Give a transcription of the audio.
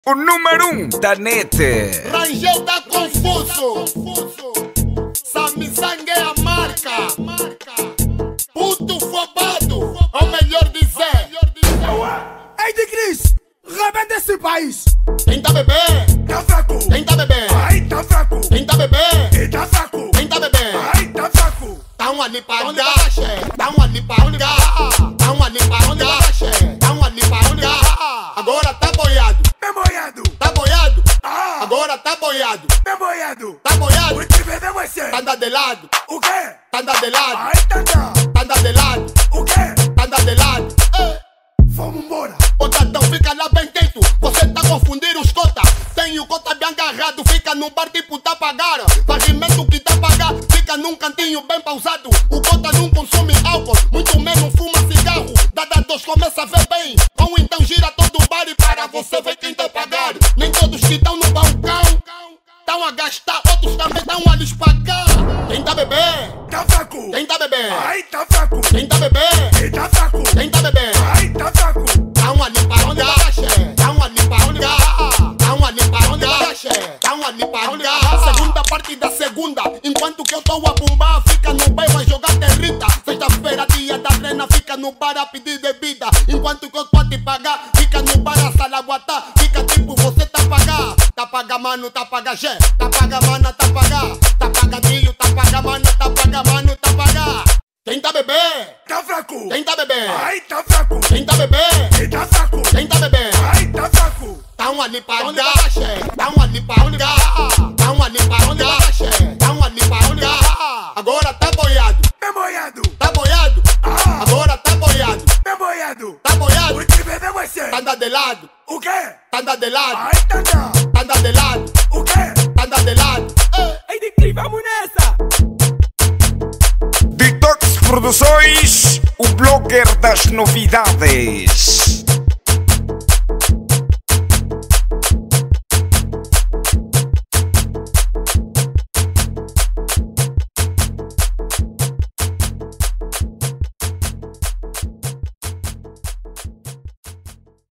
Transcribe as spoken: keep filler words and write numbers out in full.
O número um da net. Rangel tá confuso. Samsung é a marca. Puto fobado, ou melhor dizer. Ei, de Cris, rebenta esse país. Quem tá bebê? Tá fraco. Quem tá bebê? Ai, tá fraco. Quem tá bebê? E tá fraco. Quem tá bebê? Ai, tá fraco. Tão ali pra olhar, tão ali pra olhar, tão ali pra olhar, tão ali pra olhar. Agora tá boiado, Bem boiado. tá boiado, Ah, agora tá boiado, bem boiado. tá boiado. O time de você. Tá andando de lado, O quê? tá andando de lado, Ai, tá tá. tá andando de lado, O quê? tá andando de lado. Eh. Vamos embora. Ô Tatão, fica lá bem quieto, você tá confundindo os cota. Tem o cota bem agarrado, fica no bar tipo tá pagando. Pagimento que tá pagando, fica num cantinho bem pausado. O cota não consome álcool, muito menos fuma cigarro. Dada dois começa a ver bem, ou então gira todo o bar e para você ver quem tá pagando. Nem todos que estão no balcão estão a gastar, outros também estão a lhes pagar. Quem tá bebê? Tá fraco. Quem tá bebê? Ai, tá fraco. Quem tá bebê? E tá fraco. Quem tá bebê? Ai, tá fraco. Tão ali pra olhar, tão ali pra olhar, tão ali pra olhar, tão ali pra olhar. Segunda parte da segunda, enquanto que eu tô a bombar, fica no bairro a jogar territa. Sexta-feira, dia da trena, fica no bar a pedir bebida. Enquanto que eu tô a te pagar, fica no bar a salaguatá. Fica tipo, você tá a pagar, tá paga mano, tá paga G, tá paga mana, tá paga, tá paga trilho, tá paga mana, tá paga mano, tá paga. Quem tá bebê? Tá fraco. Quem tá bebê? Ai, tá fraco. Quem tá bebê? E tá fraco. Quem tá bebê? Ai, tá fraco. Tão ali pra olhar, tão ali pra olhar, tão ali pra olhar, tão ali pra olhar. Agora tá boiado, Bem boiado. tá boiado, Ah, agora tá boiado, bem boiado. tá boiado. O time de você. Tá andando de lado, O quê? tá andando de lado, Ai, tá tá. tá andando de lado, O quê? tá andando de lado. Eh. Ei, de Cris, vamos nessa! Detox Produções, o blogger das novidades.